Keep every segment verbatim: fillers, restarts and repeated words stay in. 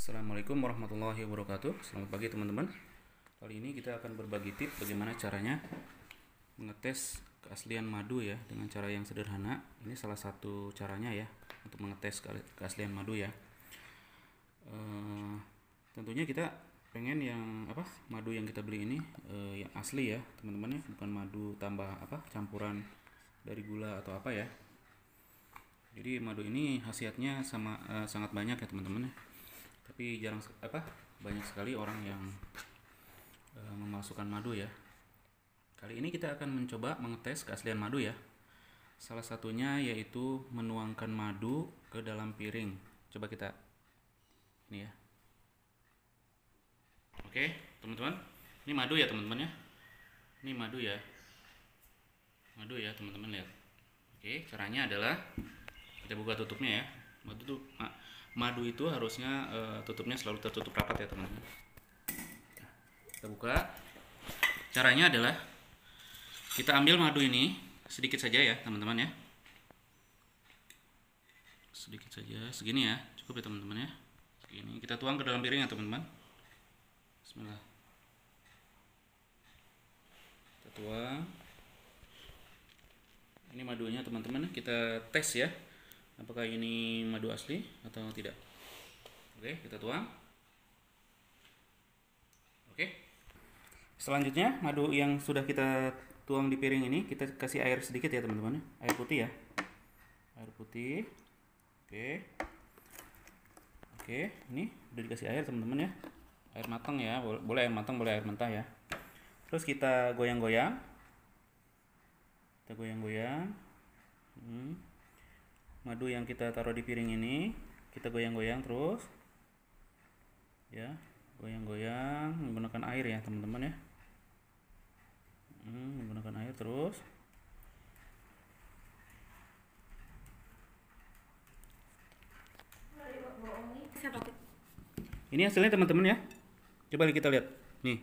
Assalamualaikum warahmatullahi wabarakatuh. Selamat pagi teman-teman. Kali ini kita akan berbagi tips bagaimana caranya mengetes keaslian madu ya, dengan cara yang sederhana. Ini salah satu caranya ya untuk mengetes keaslian madu ya. E, tentunya kita pengen yang apa madu yang kita beli ini e, yang asli ya teman-teman ya, bukan madu tambah apa campuran dari gula atau apa ya. Jadi madu ini khasiatnya sama e, sangat banyak ya teman-teman ya. Tapi jarang apa banyak sekali orang yang e, memasukkan madu ya. Kali ini kita akan mencoba mengetes keaslian madu ya. Salah satunya yaitu menuangkan madu ke dalam piring. Coba kita ini ya. Oke teman-teman, ini madu ya teman-teman ya. Ini madu ya, madu ya teman-teman lihat. Oke, caranya adalah kita buka tutupnya ya. Madu tuh madu itu harusnya e, tutupnya selalu tertutup rapat ya teman-teman. Kita buka. Caranya adalah kita ambil madu ini sedikit saja ya teman-teman ya. Sedikit saja, segini ya, cukup ya teman-teman ya. Segini kita tuang ke dalam piring ya teman-teman. Bismillah. Kita tuang. Ini madunya teman-teman, kita tes ya. Apakah ini madu asli atau tidak? Oke, kita tuang. Oke. Selanjutnya, madu yang sudah kita tuang di piring ini, kita kasih air sedikit ya teman-teman. Air putih ya. Air putih. Oke. Oke, ini udah dikasih air teman-teman ya. Air matang ya, boleh air matang, boleh air mentah ya. Terus kita goyang-goyang. Kita goyang-goyang. Hmm. Madu yang kita taruh di piring ini kita goyang-goyang terus ya, goyang-goyang menggunakan air ya teman-teman ya. hmm, menggunakan air terus. Ini hasilnya teman-teman ya, coba kita lihat nih.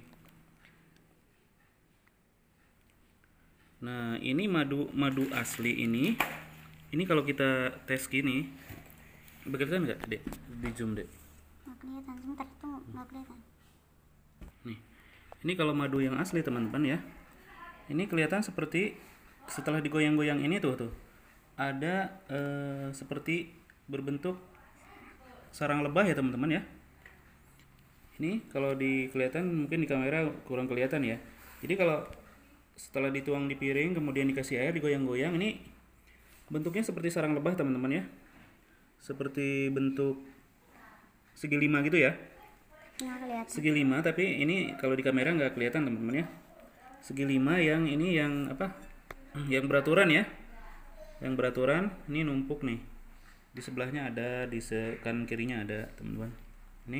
Nah ini madu madu asli ini. Ini kalau kita tes gini, kelihatan nggak, Dek? Di zoom, Dek. Nggak kelihatan, sebentar itu nggak kelihatan. Nih, ini kalau madu yang asli teman-teman ya. Ini kelihatan seperti setelah digoyang-goyang ini tuh tuh ada eh, seperti berbentuk sarang lebah ya teman-teman ya. Ini kalau di kelihatan mungkin di kamera kurang kelihatan ya. Jadi kalau setelah dituang di piring kemudian dikasih air digoyang-goyang, ini bentuknya seperti sarang lebah teman-teman ya, seperti bentuk segi lima gitu ya. Nah, segi lima, tapi ini kalau di kamera nggak kelihatan teman-teman ya. Segi lima yang ini yang apa, yang beraturan ya, yang beraturan. Ini numpuk nih, di sebelahnya ada, di kanan kirinya ada teman-teman. Ini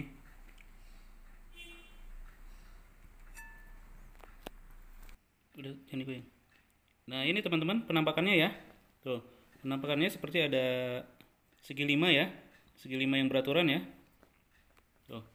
udah jadi goyang. Nah ini teman-teman penampakannya ya, tuh penampakannya seperti ada segi lima ya, segi lima yang beraturan ya. Tuh.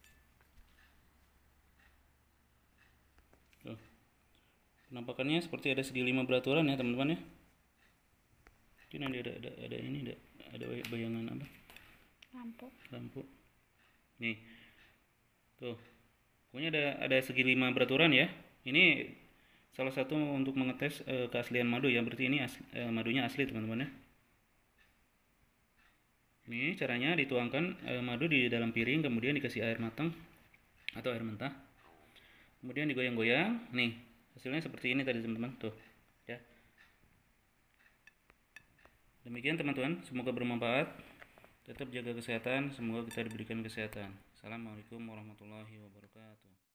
Tuh. Penampakannya seperti ada segi lima beraturan ya teman-teman ya. Ini ada ada ada, ada ini ada ada bayangan apa? Lampu. Lampu. Nih. Tuh. Pokoknya ada ada segi lima beraturan ya. Ini salah satu untuk mengetes e, keaslian madu ya, berarti ini asli, e, madunya asli teman-teman ya. Ini caranya dituangkan e, madu di dalam piring, kemudian dikasih air matang atau air mentah, kemudian digoyang-goyang. Nih hasilnya seperti ini tadi teman-teman tuh ya. Demikian teman-teman, semoga bermanfaat. Tetap jaga kesehatan, semoga kita diberikan kesehatan. Assalamualaikum warahmatullahi wabarakatuh.